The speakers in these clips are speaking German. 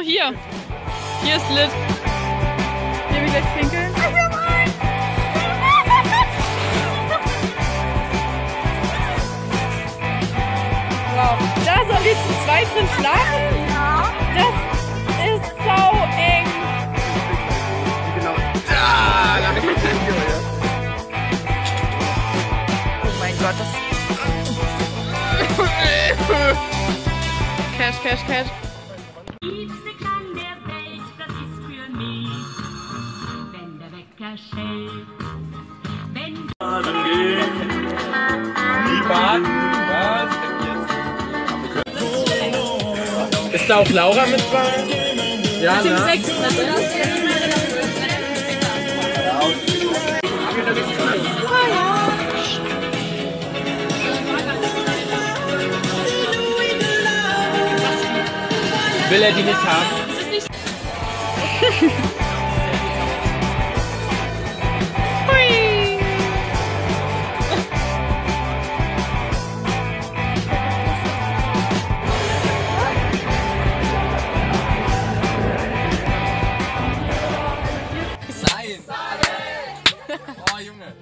hier. Hier ist lit. Hier will ich gleich pinkeln. Wow. Da sollen wir zu zweit drin schlafen? Ja. Das ist sau eng. Genau. Da habe ich das Video, ja. Oh mein Gott, das... Cash, Cash, Cash. Liebste Klang der Welt, das ist für mich, wenn der Wecker schellt. Wenn Die Bahn, was? Ist da auch Laura mit bei? Ja, ne? Will er die nicht haben? Hui. Nein! Oh, Junge!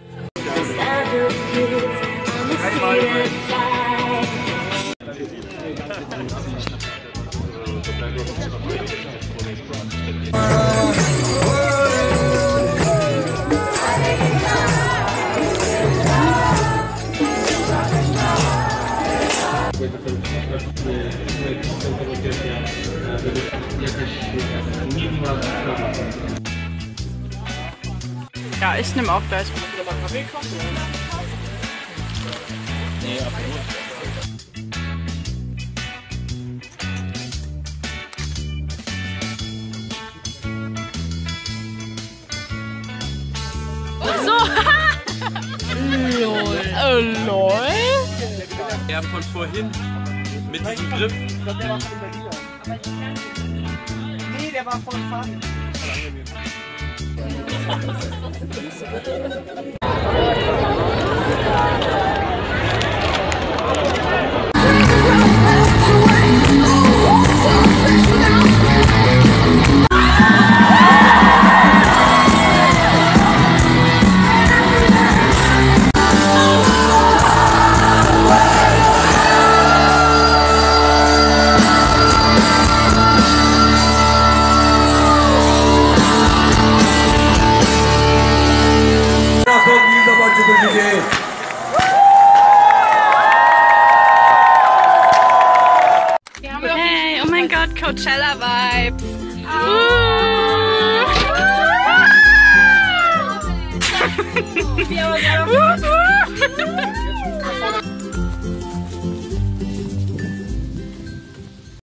Ja, ich nehme auch gleich. Nee, absolut. So. Lol. Lol. Der von vorhin mit diesem Griff. Ich glaube, der war von Berliner. Nee, der war von Fabi. Hey, oh mein Gott, Coachella Vibes.